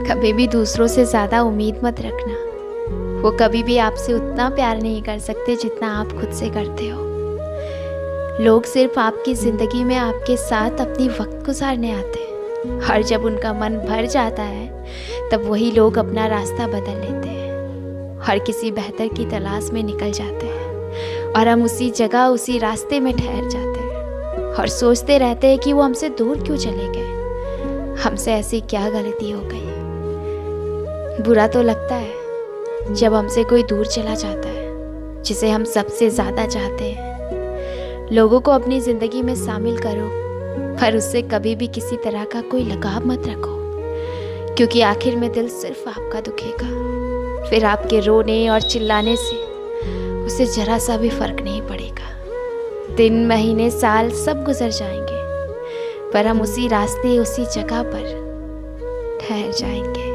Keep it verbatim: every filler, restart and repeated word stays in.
कभी भी दूसरों से ज़्यादा उम्मीद मत रखना। वो कभी भी आपसे उतना प्यार नहीं कर सकते जितना आप खुद से करते हो। लोग सिर्फ आपकी ज़िंदगी में आपके साथ अपनी वक्त गुजारने आते हैं, और जब उनका मन भर जाता है तब वही लोग अपना रास्ता बदल लेते हैं, हर किसी बेहतर की तलाश में निकल जाते हैं, और हम उसी जगह उसी रास्ते में ठहर जाते हैं और सोचते रहते हैं कि वो हमसे दूर क्यों चले गए, हमसे ऐसी क्या गलती हो गई। बुरा तो लगता है जब हमसे कोई दूर चला जाता है जिसे हम सबसे ज़्यादा चाहते हैं। लोगों को अपनी ज़िंदगी में शामिल करो, पर उससे कभी भी किसी तरह का कोई लगाव मत रखो, क्योंकि आखिर में दिल सिर्फ आपका दुखेगा। फिर आपके रोने और चिल्लाने से उसे ज़रा सा भी फ़र्क नहीं पड़ेगा। दिन महीने साल सब गुजर जाएंगे, पर हम उसी रास्ते उसी जगह पर ठहर जाएंगे।